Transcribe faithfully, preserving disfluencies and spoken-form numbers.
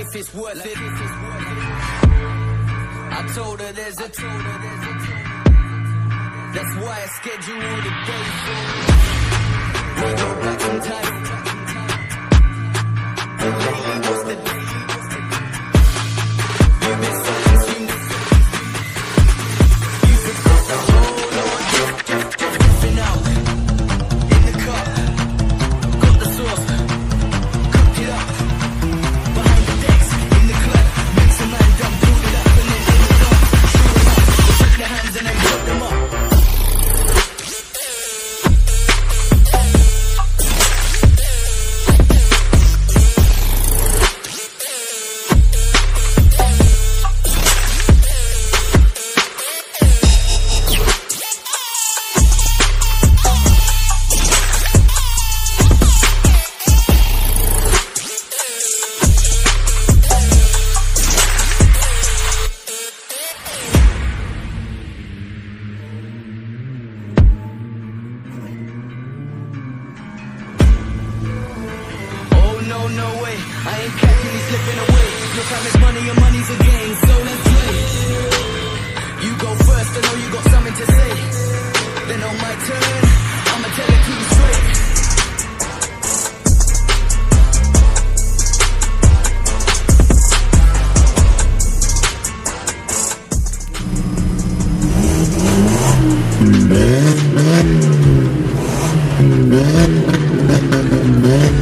if it's worth it. I told her there's a told her there's a that's why I schedule all the days for it. We go back in time. What's the day? You've been so consumed. You forgot the whole lot. Just, just riffing out in the car. Got the sauce, cooked it up. Behind the decks, in the club, make some man dumb, pulled it up and then in the dark. Shoot them up, took their hands and then put them up. Man.